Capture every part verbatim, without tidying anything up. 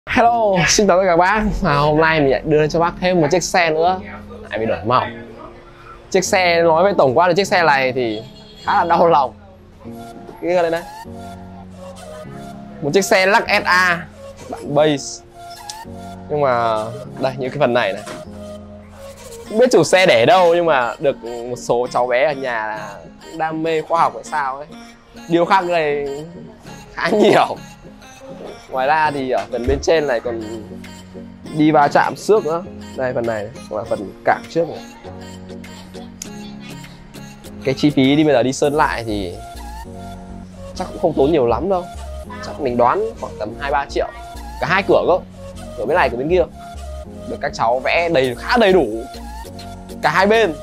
Hello, xin chào tất cả các bác. Và hôm nay mình lại đưa cho bác thêm một chiếc xe nữa. Lại bị đổi màu. Chiếc xe, nói về tổng quan về chiếc xe này thì khá là đau lòng. Cái lên đây. Một chiếc xe lắc ét a bản base. Nhưng mà đây, những cái phần này này không biết chủ xe để đâu, nhưng mà được một số cháu bé ở nhà là đam mê khoa học hay sao ấy. Điều khác này khá nhiều. Ngoài ra thì ở phần bên trên này còn đi va chạm xước nữa. Đây phần này, này là phần cản trước này. Cái chi phí đi bây giờ đi sơn lại thì chắc cũng không tốn nhiều lắm đâu. Chắc mình đoán khoảng tầm hai ba triệu. Cả hai cửa cơ, cửa bên này cửa bên kia. Được các cháu vẽ đầy khá đầy đủ. Cả hai bên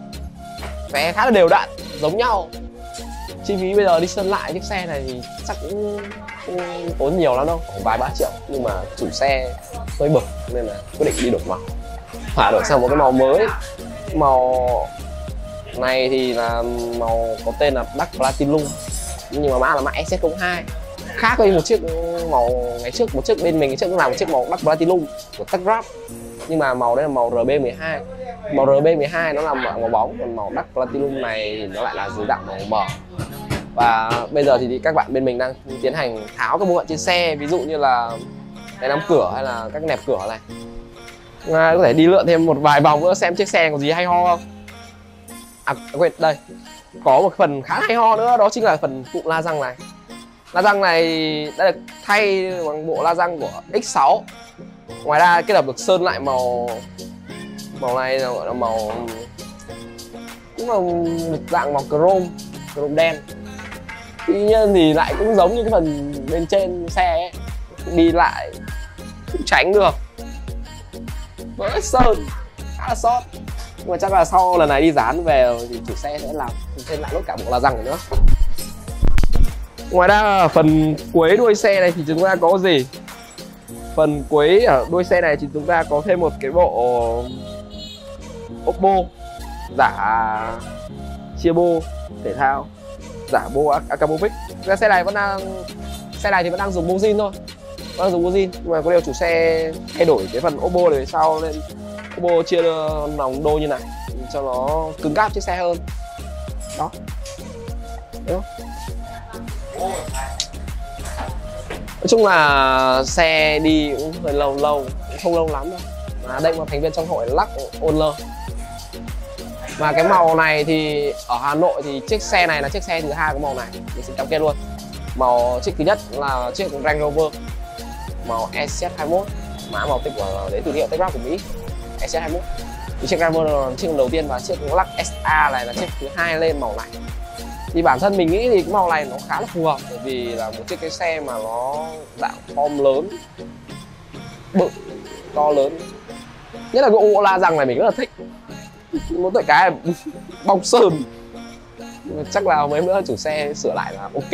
vẽ khá là đều đặn, giống nhau. Chi phí bây giờ đi sơn lại chiếc xe này thì chắc cũng không tốn nhiều lắm đâu, khoảng vài ba triệu. Nhưng mà chủ xe hơi bực nên là quyết định đi đổi màu. Phải đổi sang một cái màu mới. Màu này thì là màu có tên là Dark Platinum, nhưng mà mã là mã S Z không hai. Khác với một chiếc màu ngày trước, một chiếc bên mình trước cũng làm một chiếc màu Dark Platinum của Techgraph, nhưng mà màu đấy là màu R B mười hai. Màu R B mười hai nó là màu bóng, còn màu Dark Platinum này thì nó lại là dưới dạng màu mờ. Và bây giờ thì các bạn bên mình đang tiến hành tháo các bộ phận trên xe, ví dụ như là cái nắm cửa hay là các nẹp cửa này. À, có thể đi lượn thêm một vài vòng nữa xem chiếc xe có gì hay ho không. À quên, đây có một phần khá hay ho nữa, đó chính là phần cụm la răng này. La răng này đã được thay bằng bộ la răng của X sáu. Ngoài ra kết hợp được sơn lại màu màu này là gọi là màu cũng là một dạng màu chrome, chrome đen. Tuy nhiên thì lại cũng giống như cái phần bên trên xe ấy, đi lại cũng tránh được, vỡ sơn khá là sót. Nhưng mà chắc là sau lần này đi dán về thì chủ xe sẽ làm thêm lại nốt cả bộ la răng này nữa. Ngoài ra phần cuối đuôi xe này thì chúng ta có gì? Phần cuối ở đuôi xe này thì chúng ta có thêm một cái bộ Oppo giả chia bô thể thao, giả bô Akamovic. Cái xe này vẫn đang xe này thì vẫn đang dùng bô zin thôi, vẫn đang dùng bô zin, nhưng mà có điều chủ xe thay đổi cái phần Oppo này sau nên Oppo chia nòng đô như này cho nó cứng cáp chiếc xe hơn. Đó. Đúng không? Nói chung là xe đi cũng hơi lâu lâu, cũng không lâu lắm đâu. Mà đây là một thành viên trong hội Lắc Owner. Và cái màu này thì ở Hà Nội thì chiếc xe này là chiếc xe thứ hai của màu này, mình xin cam kết luôn. Màu chiếc thứ nhất là chiếc Range Rover màu S Z hai mốt, mã màu tích của đến từ hiệu Techgraph của Mỹ, S Z hai mốt. Thì chiếc Range Rover là chiếc đầu tiên và chiếc Lux S A này là chiếc thứ hai lên màu này. Thì bản thân mình nghĩ thì cái màu này nó khá là phù hợp, bởi vì là một chiếc cái xe mà nó dạng form lớn, bự, to lớn. Nhất là cái ô la răng này mình rất là thích. Một tội cái là bong sơn. Chắc là mấy nữa chủ xe sửa lại là ok.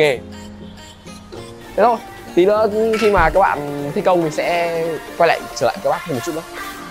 Thế thôi, tí nữa khi mà các bạn thi công mình sẽ quay lại trở lại các bác thêm một chút nữa.